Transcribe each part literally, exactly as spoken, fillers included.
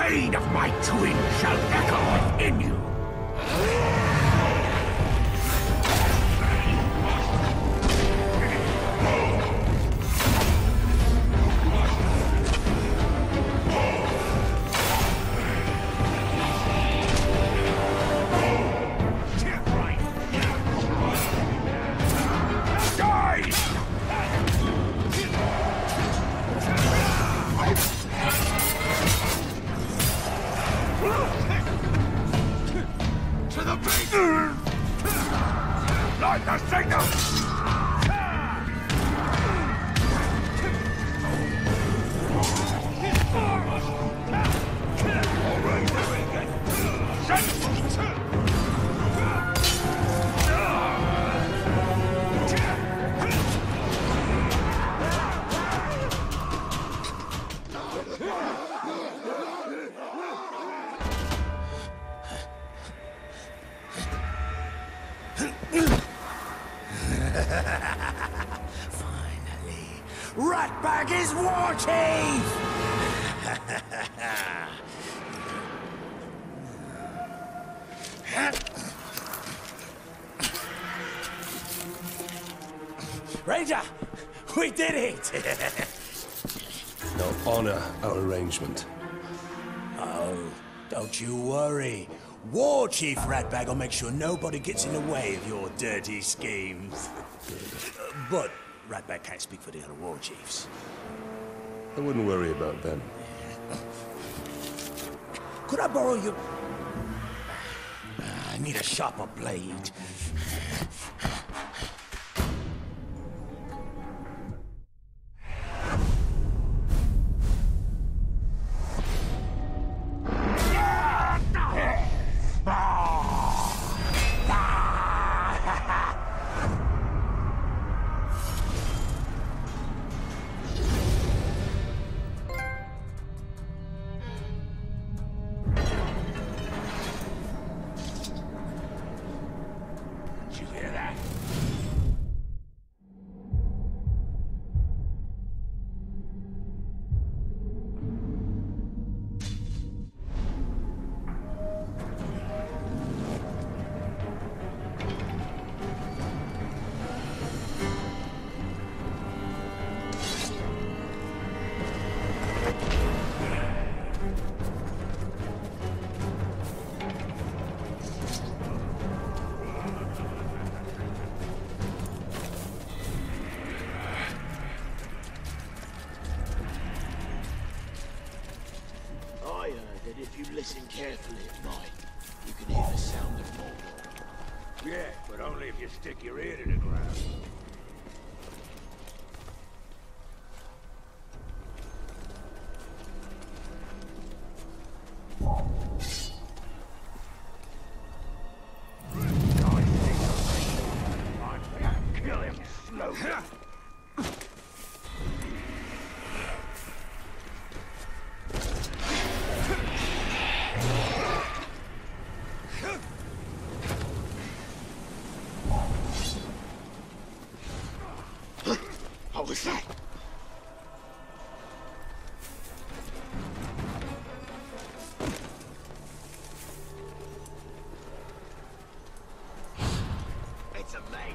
pain of my twin shall echo within you. Like the signal! Finally, Ratbag is war chief! Ranger, we did it! Now honor our arrangement. Oh, don't you worry. War Chief Ratbag will make sure nobody gets in the way of your dirty schemes. But Ratbag can't speak for the other war chiefs. I wouldn't worry about them. Could I borrow your... I need a sharper blade. That if you listen carefully at night, you can hear the sound of Mordor. Yeah, but only if you stick your ear to the ground. Kill him slowly. What was that? It's a mate.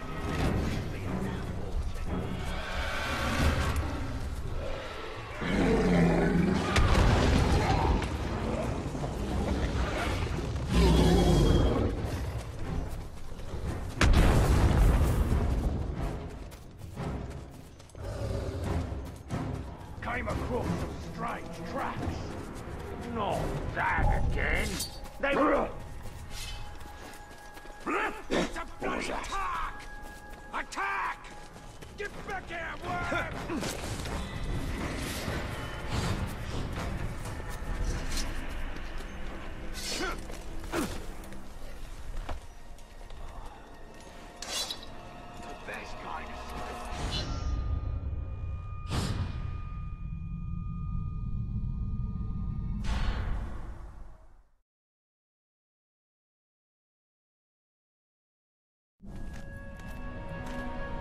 Came across some strange tracks. Not that again. They were... It's a bloody attack! Attack! Get back here, worm! The best kind of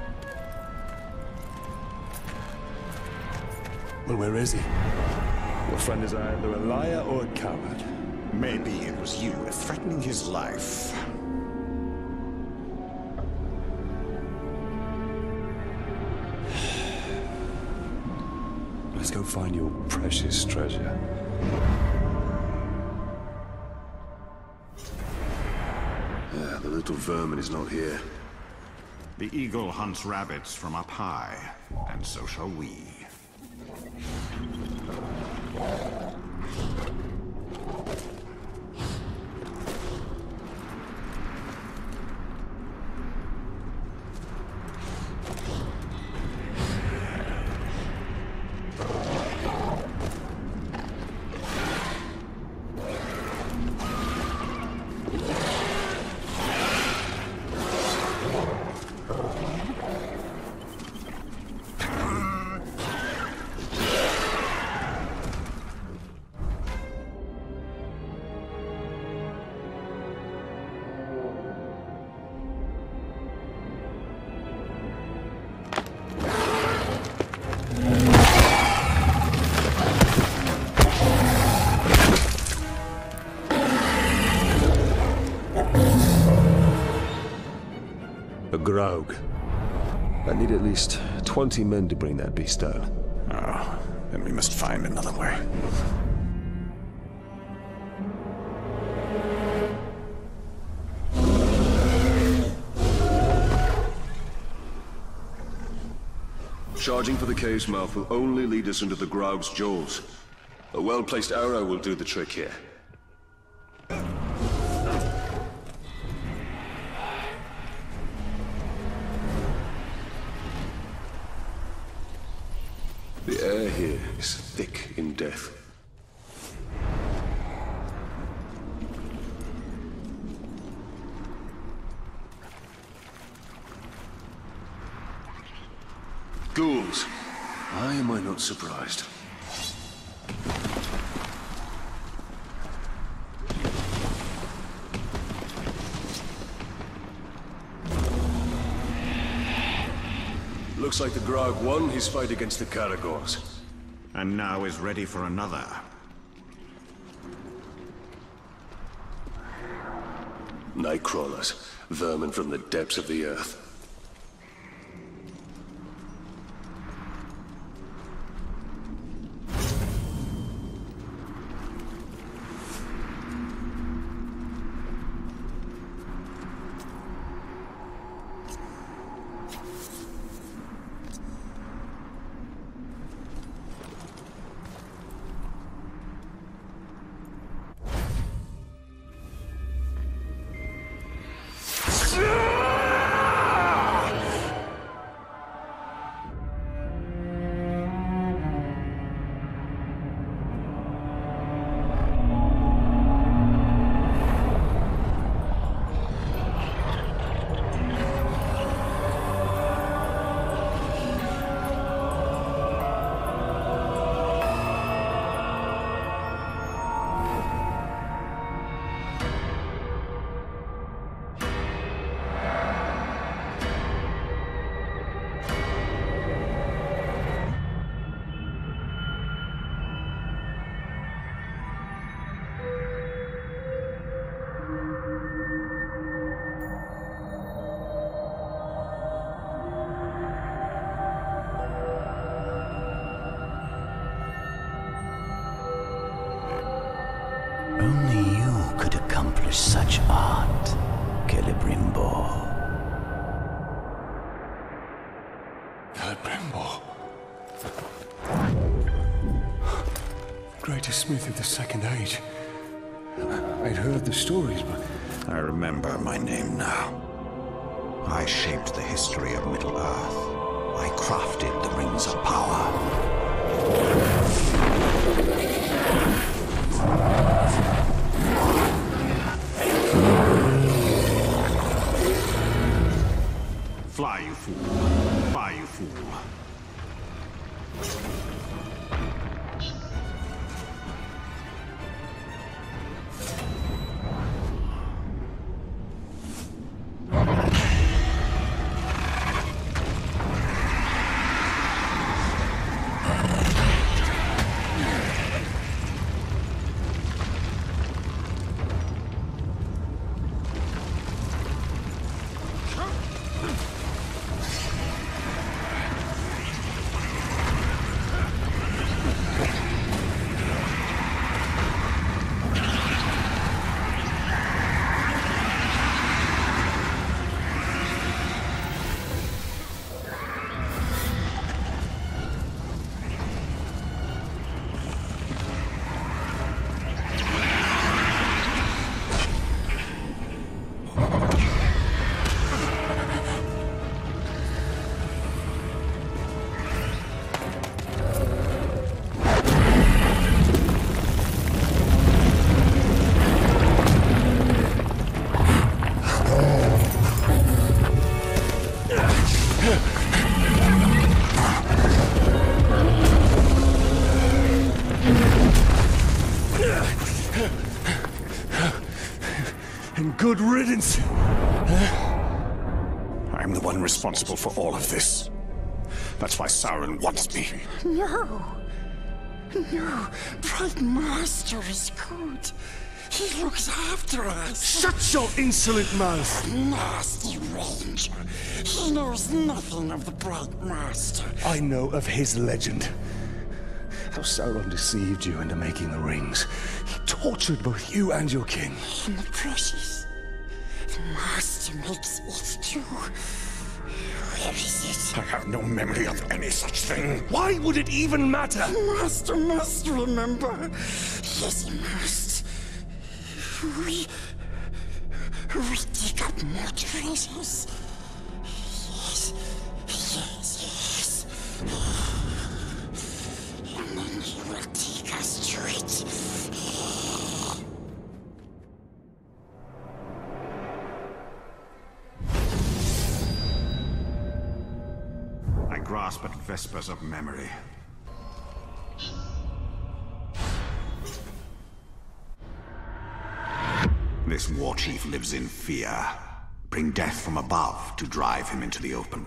Well, where is he? We'll friend is either a liar or a coward. Maybe it was you threatening his life. Let's go find your precious treasure. Yeah, the little vermin is not here. The eagle hunts rabbits from up high, and so shall we. A Graug. I need at least twenty men to bring that beast down. Oh, then we must find another way. Charging for the cave's mouth will only lead us into the Graug's jaws. A well-placed arrow will do the trick here. The air here is thick in death. Ghouls. Why am I not surprised? Looks like the Graug won his fight against the Caragors. And now is ready for another. Nightcrawlers, vermin from the depths of the earth. Only you could accomplish such art, Celebrimbor. Celebrimbor. Greatest smith of the Second Age. I'd heard the stories, but... I remember my name now. I shaped the history of Middle-earth. I crafted the Rings of Power. Fly, you fool. Fly, you fool. And good riddance. I'm the one responsible for all of this. That's why Sauron wants me. No. No. Bright Master is good. He looks after us. Shut your insolent mouth! Nasty Ranger. He knows nothing of the Bright Master. I know of his legend. How Sauron deceived you into making the rings. He tortured both you and your king. And the precious. The Master makes it too. Where is it? I have no memory of any such thing. Why would it even matter? The Master must remember. Yes, he must. We... We dig up more treasures. Yes, yes, yes. And then he will take us to it. I grasp at vespers of memory. This war chief lives in fear. Bring death from above to drive him into the open.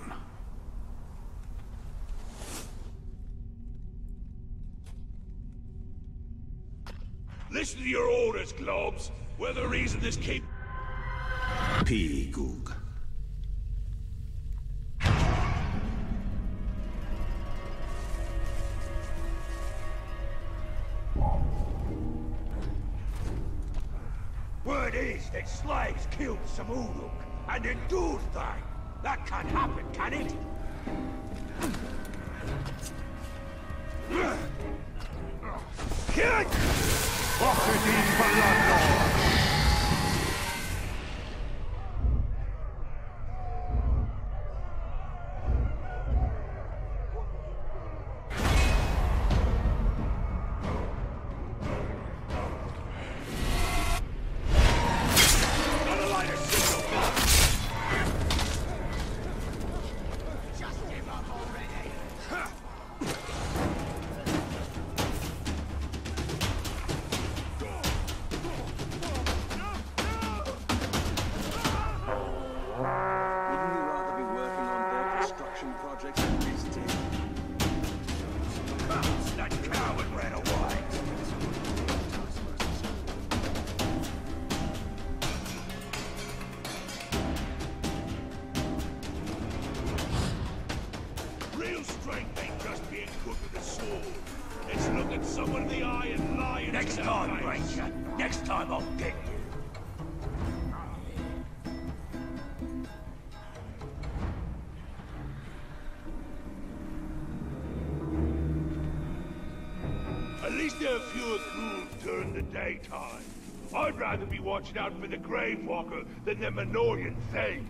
Listen to your orders, Globes. We're the reason this keep... P. Goog. Word is that slaves killed some Uruk, and then do thing. That can't happen, can it? Kill! Someone in the eye and lie. Next time, Ranger. Next time I'll get you. At least there are fewer ghouls during the daytime. I'd rather be watching out for the Gravewalker than them annoying things.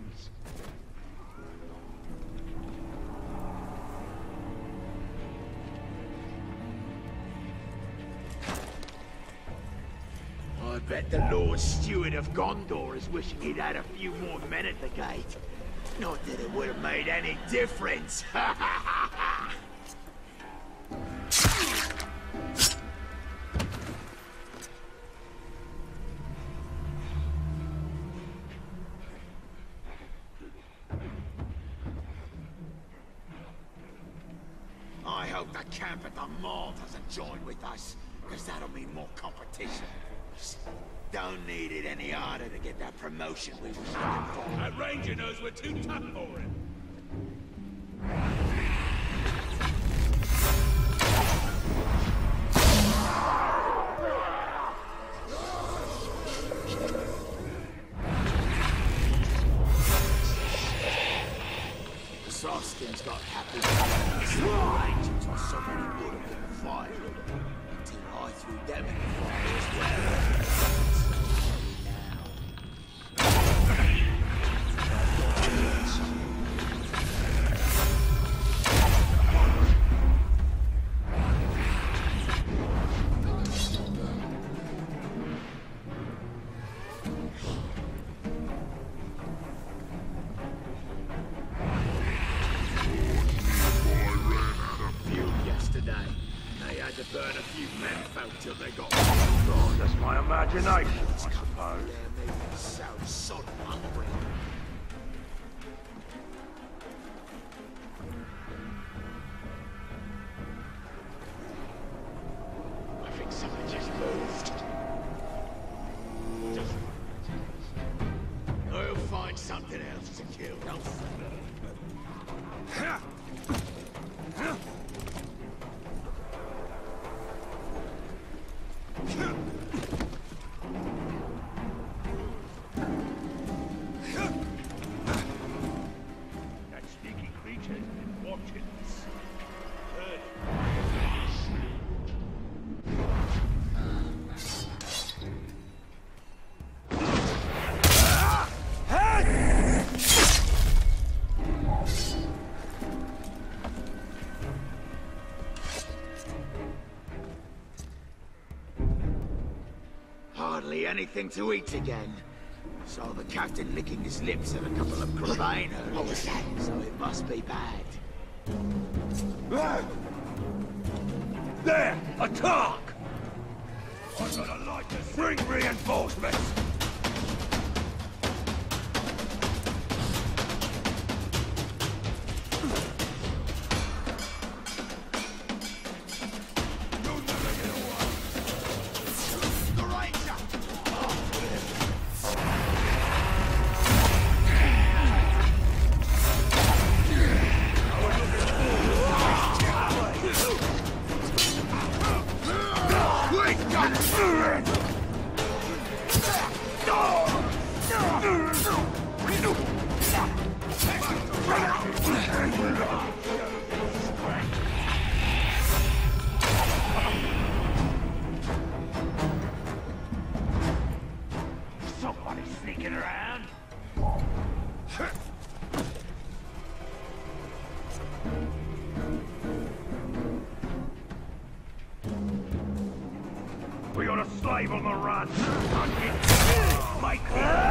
I bet the Lord Steward of Gondor is wishing he'd had a few more men at the gate. Not that it would have made any difference. I hope the camp at the mall doesn't join with us, because that'll mean more competition. Don't need it any harder to get that promotion we were looking for. That Ranger knows we're too tough for him. The Softskins got happy with the Rangers on so many wood in the fire. Until I threw them in the fire as well. Yesterday, they had to burn a few men folk till they got My imagination, I suppose. There may be sound sod hungry. I think someone just moved. Just I'll find something else to kill. No. That sneaky creature has been watching us. Heard Hardly anything to eat again. Saw the captain licking his lips at a couple of Crabane earlier, so it must be bad. there! Attack! I'm gonna like this. Bring reinforcements! Somebody sneaking around? We got a slave on the run. Make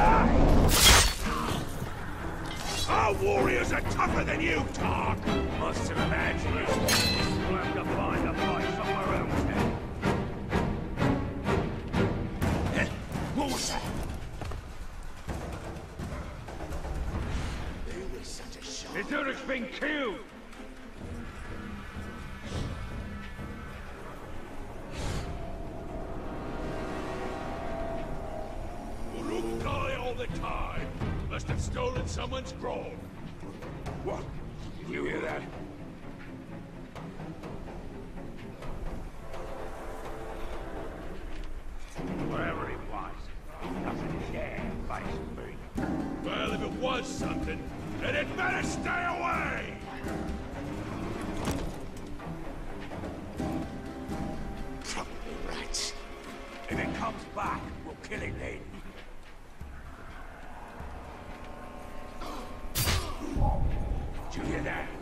Our warriors are tougher than you, Tark. Must have imagined it. We'll have to find a fight somewhere else then. What was that? Who is such a shot? His Uruk's been killed. Uruk die all the time. Must have stolen someone's grog. What? Did you hear that? Wherever it was, nothing dare face me. Well, if it was something, then it better stay away! Probably rats. If it comes back, we'll kill it then. Did you hear that?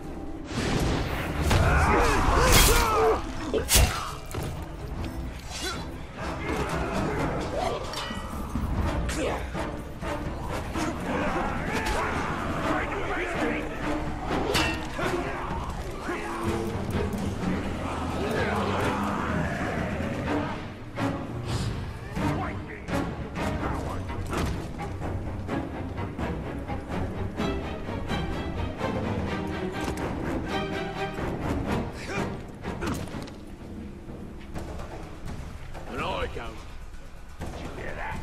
And I don't. Did you hear that?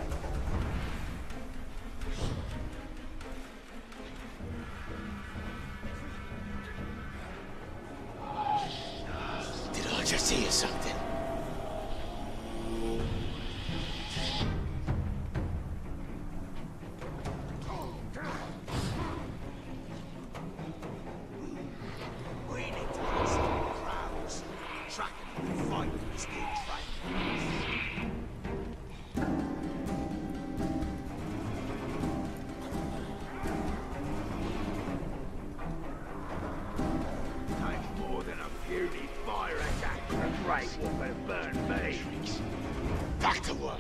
Did I just hear something? We need to listen to the crowds. Tracking and fighting this new train. Take more than a puny fire attack for a great woman burn me. Back to work.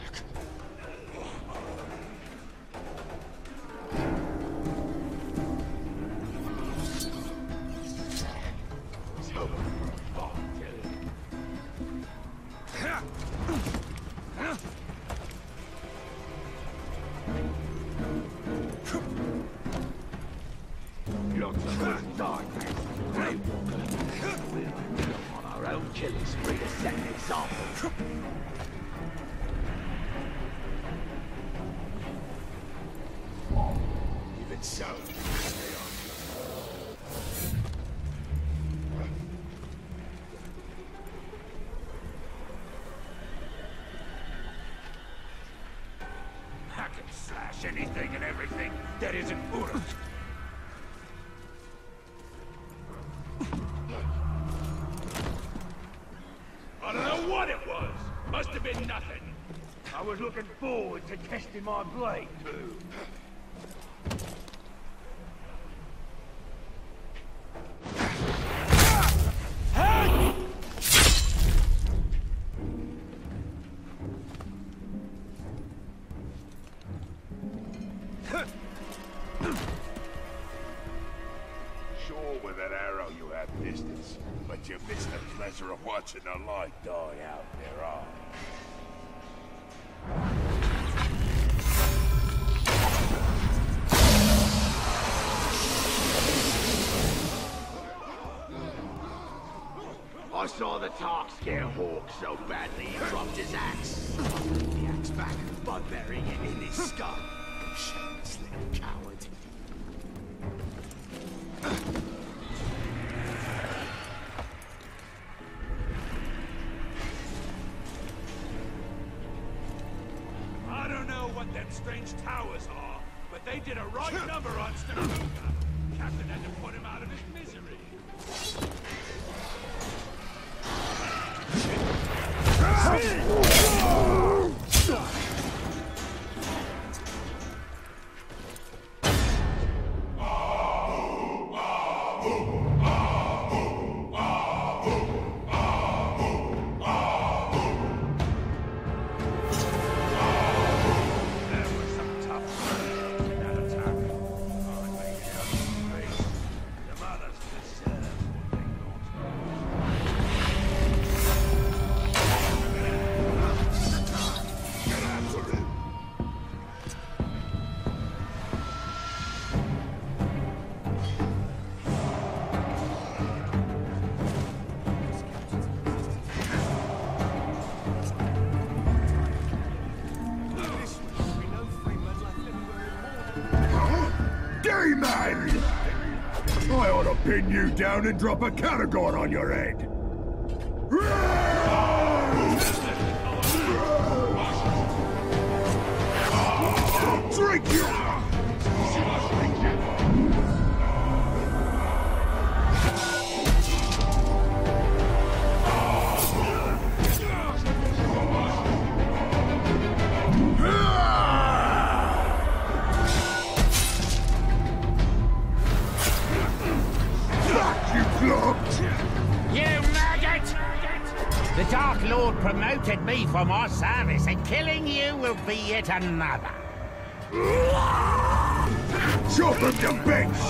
So, fuck, kill it. Even so, I can slash anything and everything that isn't Uruk. I don't know what it was. Must have been nothing. I was looking forward to testing my blade, too. Sure, with that arrow you have distance, but you missed the pleasure of watching the light die out in their eyes. I saw the Tark scare Hawk so badly he dropped his axe. I took the axe back by burying it in his skull. Shameless little coward. I don't know what them strange towers are, but they did a right number on Staruga. Captain had to put him out of his misery. Demon! I ought to pin you down and drop a Caragon on your head. Drink you! You maggot! The Dark Lord promoted me for my service, and killing you will be yet another. Chop him to bits!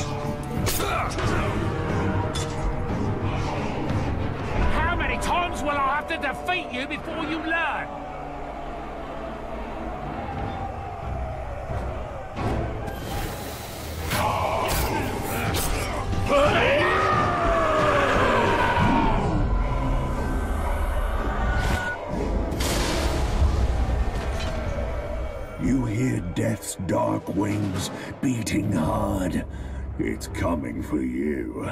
How many times will I have to defeat you before you learn? You hear death's dark wings beating hard. It's coming for you.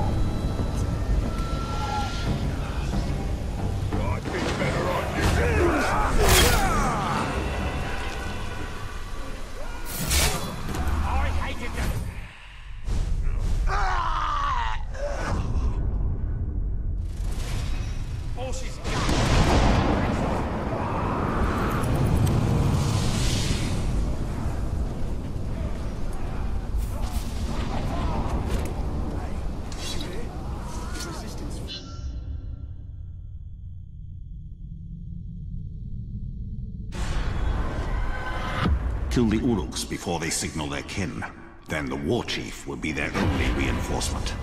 I'd be better on you. I hated them. Horses. Kill the Uruks before they signal their kin. Then the War Chief will be their only reinforcement.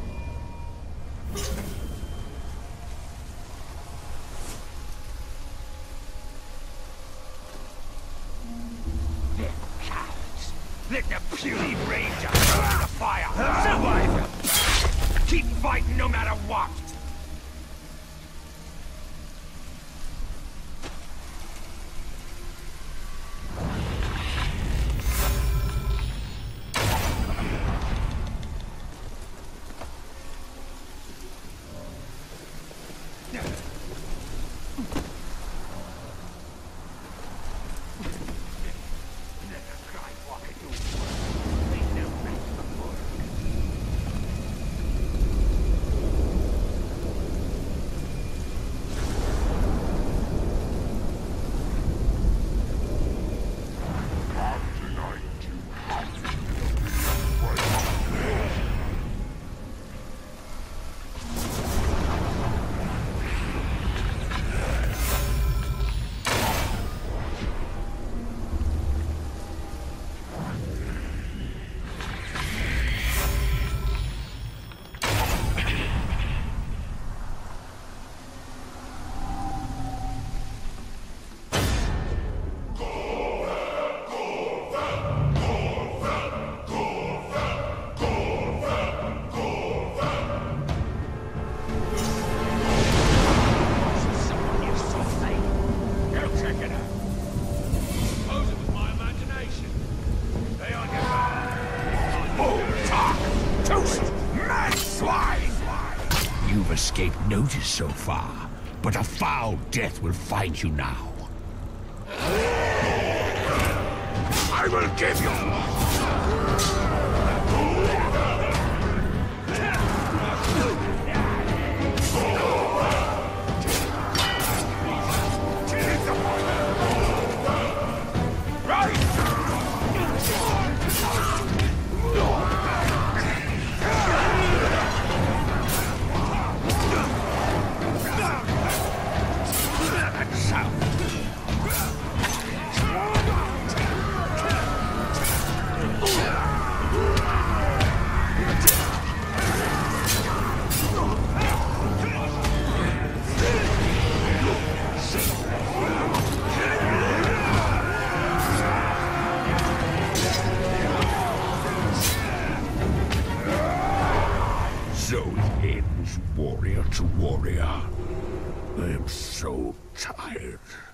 Cowards! Let the puny ranger burn the fire! Survive! Keep fighting no matter what! escaped notice so far, but a foul death will find you now. I will give you... So it ends, warrior to warrior. I am so tired.